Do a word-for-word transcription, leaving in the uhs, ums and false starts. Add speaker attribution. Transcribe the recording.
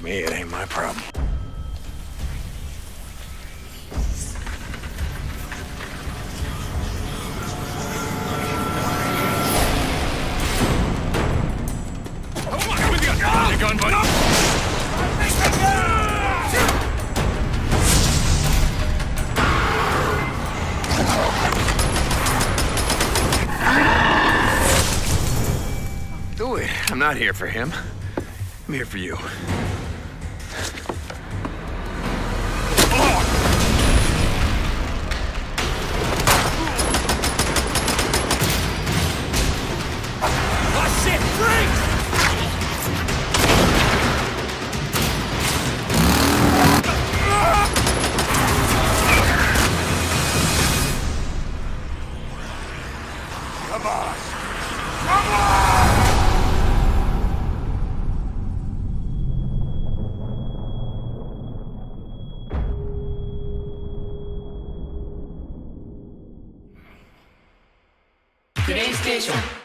Speaker 1: me, it ain't my problem.
Speaker 2: Come on, with you! Gun, gun, buddy!
Speaker 1: Do it. I'm not here for him. I'm here for you.
Speaker 2: Oh, shit! Freeze! Come on! Come on!
Speaker 3: Today's station.